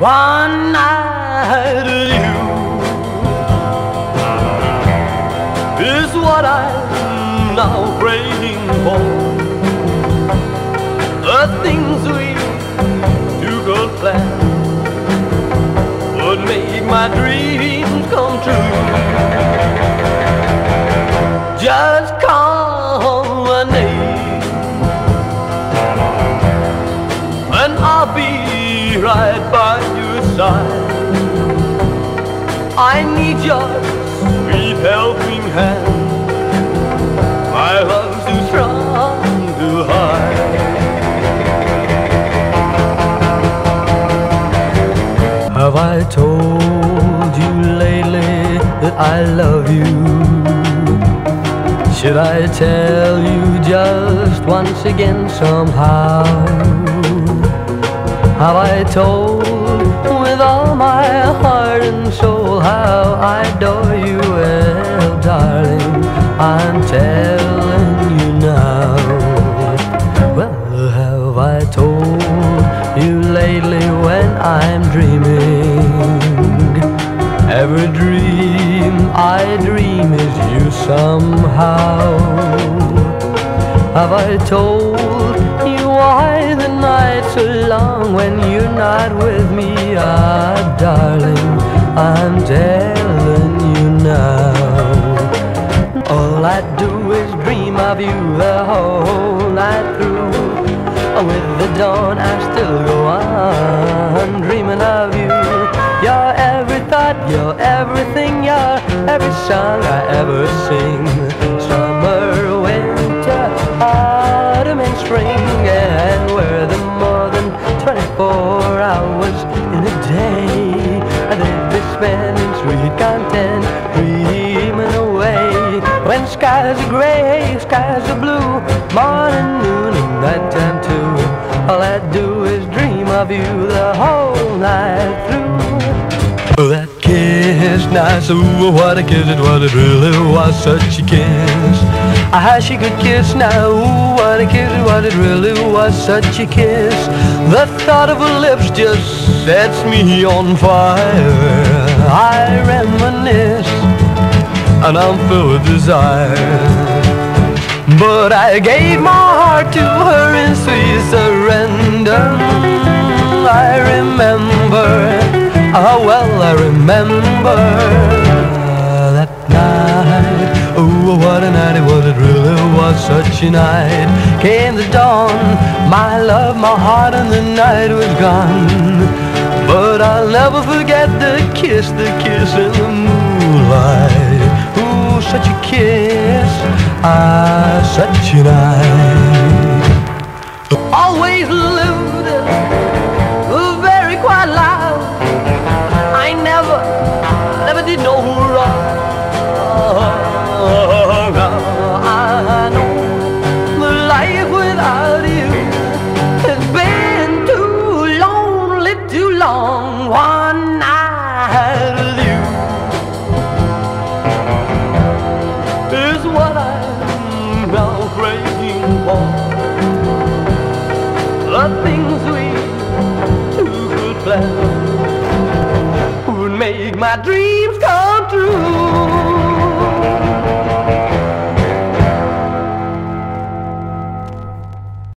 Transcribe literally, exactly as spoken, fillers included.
one night with you is what I'm now praying for. The things we two could plan would make my dreams come true. Just call my name and I'll be right by your side. I need your sweet helping hand. My love's too strong to hide. Have I told you lately that I love you? Should I tell you just once again somehow? Have I told with all my heart and soul how I adore you? Well, darling, I'm telling you now. Well, have I told you lately when I'm dreaming? Every dream I dream is you somehow. Have I told you why the nights are long when you're not with me? Ah, darling, I'm telling you now. All I do is dream of you the whole night through. With the dawn I still go on dreaming of you. You're every thought, you're everything, you're every song I ever sing. Summer, winter, autumn and spring. And we're the more than twenty-four hours in a day. They'd be spending sweet content, dreaming away. When skies are gray, skies are blue, morning, noon and nighttime too. All I do is dream of you the whole night through. Oh, that kiss, nice, ooh, what a kiss, it was, it really was such a kiss. Ah, she could kiss now, ooh, what a kiss, it was, it really was such a kiss. The thought of her lips just sets me on fire. I reminisce and I'm filled with desire. But I gave my heart to her in sweet surrender. I remember, how well I remember that night. Oh, what a night it was, it really was such a night. Came the dawn, my love, my heart, and the night was gone. But I'll never forget the kiss, the kiss in the moonlight. Ooh, such a kiss, ah, such a night. Always lived a very quiet life. I never, never did no wrong. I know the life without you has been too lonely, too long. One night with you is what I'm now praying for. The things we two could plan would make my dreams